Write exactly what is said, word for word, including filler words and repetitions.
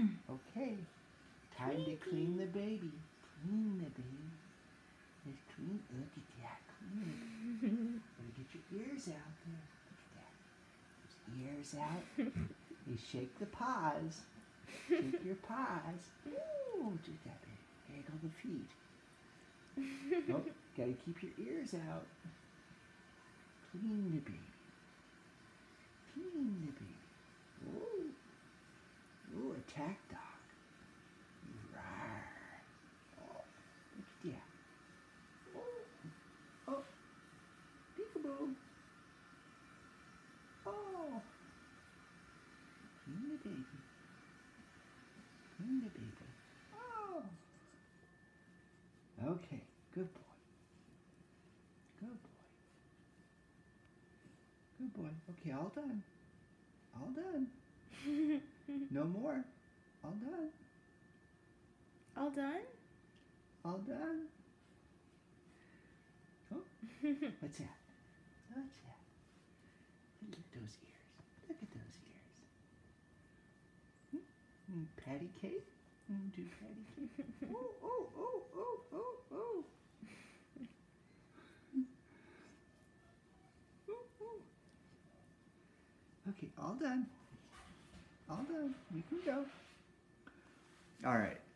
Okay, time Twinkie. to clean the baby. Clean the baby. Just clean. Look at that. Clean the baby. Gotta get your ears out there. Look at that. Those ears out. You shake the paws. Shake your paws. Ooh, just that big. Wiggle the feet. Oh, gotta keep your ears out. Clean the baby. Clean the baby. Ooh. Ooh, attack dog. Rawr. Oh, look at that. Oh, oh, peekaboo. Oh, clean the baby. Clean the baby. Oh. Okay, good boy. Good boy. Good boy. Okay, all done. All done. No more. All done. All done? All done. Oh, what's that? What's that? Look at those ears. Look at those ears. Hmm? Mm, patty cake? Mm, do patty cake? Oh, oh, oh, oh, oh, oh. Ooh, ooh. Okay, all done. All done. You can go. All right.